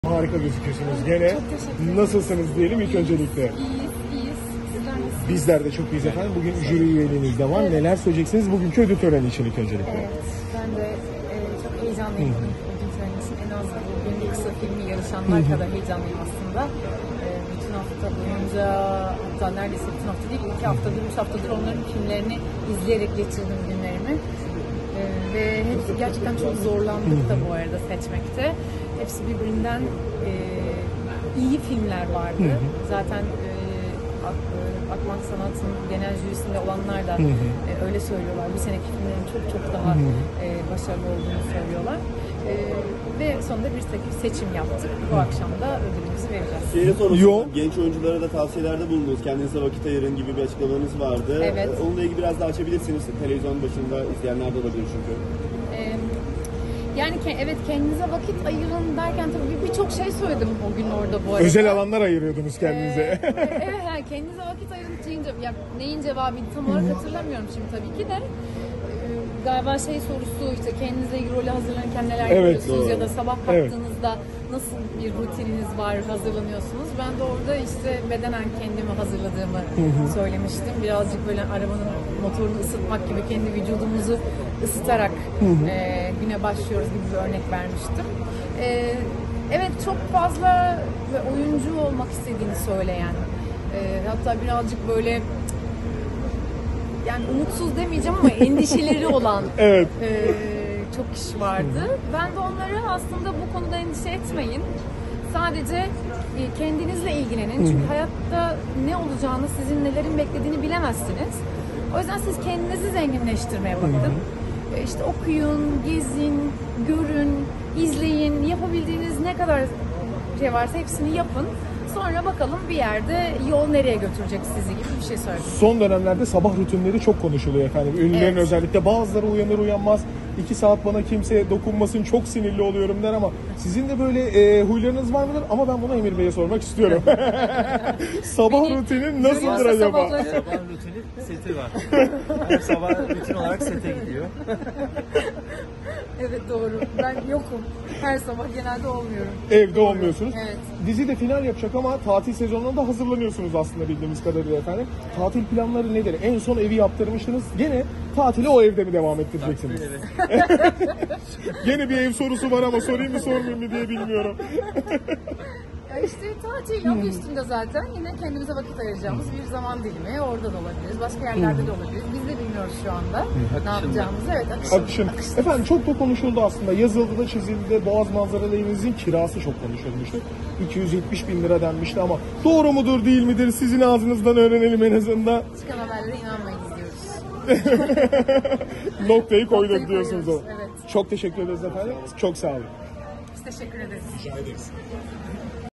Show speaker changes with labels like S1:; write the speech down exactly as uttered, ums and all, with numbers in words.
S1: Harika gözüküyorsunuz gene.
S2: Çok teşekkür ederim.
S1: Nasılsınız diyelim ilk öncelikle.
S2: İyiyiz, iyiyiz. Sizler nasılsınız?
S1: Bizler de çok iyiyiz efendim. Bugün jüri üyeliğiniz de var.
S2: Evet.
S1: Neler söyleyeceksiniz bugünkü ödül töreni için ilk öncelikle?
S2: Evet, ben de e, çok heyecanlıyım ödül töreni için. En az bugün kısa filmi yarışanlar kadar heyecanlıyım aslında. E, bütün hafta boyunca, hatta neredeyse bütün hafta değil, iki haftadır, üç haftadır onların filmlerini izleyerek geçirdim günlerimi. E, ve hepsi gerçekten çok zorlandık da bu arada seçmekte. Hepsi birbirinden e, iyi filmler vardı. Zaten e, Ak- e, Akmak Sanat'ın genel jürisinde olanlar da e, öyle söylüyorlar. Bu seneki filmlerin çok çok daha e, başarılı olduğunu söylüyorlar. E, ve sonunda bir tek seçim yaptık. Bu akşam da ödülümüzü vereceğiz.
S3: Şeyle soralım.
S1: Yo.
S3: Genç oyunculara da tavsiyelerde bulundunuz. Kendinize vakit ayırın gibi bir açıklamanız vardı.
S2: Evet.
S3: Ee, Onunla ilgili biraz daha açabilirsiniz. Televizyon başında izleyenler de olabilir çünkü.
S2: E, yani ke- evet, kendinize vakit ayırın derken tabii birçok şey söyledim o gün orada bu arada.
S1: Özel alanlar ayırıyordunuz kendinize.
S2: Ee, evet, yani kendinize vakit ayırın deyince, ya neyin cevabını tam olarak hatırlamıyorum şimdi tabii ki de. Ee, galiba şey sorusu, işte kendinize ilgili role hazırlanırken neler
S1: Evet,
S2: yapıyorsunuz
S3: doğru.
S2: ya da sabah
S1: Evet.
S2: kalktığınızda nasıl bir rutininiz var, hazırlanıyorsunuz. Ben de orada işte bedenen kendimi hazırladığımı söylemiştim. Birazcık böyle arabanın motorunu ısıtmak gibi kendi vücudumuzu ısıtarak e, güne başlıyoruz gibi bir örnek vermiştim. E, Evet, çok fazla oyuncu olmak istediğini söyleyen, e, hatta birazcık böyle, yani umutsuz demeyeceğim ama endişeleri olan
S1: Evet.
S2: e, çok kişi vardı. Ben de onlara aslında bu konuda endişe etmeyin. Sadece e, kendinizle ilgilenin. Çünkü hayatta ne olacağını, sizin nelerin beklediğini bilemezsiniz. O yüzden siz kendinizi zenginleştirmeye bakın. E, İşte okuyun, gezin, görün, izleyin, yapabildiğiniz ne kadar şey varsa hepsini yapın. Sonra bakalım bir yerde yol nereye götürecek sizi gibi bir şey söyledim.
S1: Son dönemlerde sabah rutinleri çok konuşuluyor efendim. Ünlülerin
S2: Evet.
S1: özellikle bazıları uyanır uyanmaz iki saat bana kimse dokunmasın, çok sinirli oluyorum der ama sizin de böyle e, huylarınız var mıdır? Ama ben bunu Emir Bey'e sormak istiyorum. Sabah
S2: Beni
S1: rutinin nasıldır
S2: görüyorsa
S1: acaba?
S2: sabahları-
S4: Sabah rutini seti var. Her sabah rutin olarak sete gidiyor.
S2: Evet, doğru. Ben yokum. Her sabah genelde olmuyorum.
S1: Evde olmuyorsunuz.
S2: Evet.
S1: Dizi de final yapacak ama tatil sezonuna da hazırlanıyorsunuz aslında bildiğimiz kadarıyla efendim. Tatil planları nedir? En son evi yaptırmıştınız. Gene tatili o evde mi devam ettireceksiniz?
S4: Evet.
S1: Gene bir ev sorusu var ama sorayım mı sormayayım mı diye bilmiyorum.
S2: Ya işte tatil adı üstünde zaten. Yine kendimize vakit ayıracağımız bir zaman dilimi. Orada da olabiliriz. Başka yerlerde de olabiliriz. Biz de bilmiyoruz şu anda ne yapacağımızı. Evet, akışın.
S1: Akışın. Efendim çok da konuşuldu aslında. Yazıldı da çizildi de Boğaz manzaralı evinizin kirası çok konuşulmuştu. iki yüz yetmiş bin lira denmişti ama doğru mudur değil midir sizin ağzınızdan öğrenelim en azından.
S2: Çıkan haberlere inanmayız diyoruz.
S1: Noktayı koyduk
S2: Noktayı
S1: diyorsunuz o.
S2: koyuyoruz, evet.
S1: Çok teşekkür ederiz efendim. Çok sağ olun.
S2: Biz teşekkür ederiz.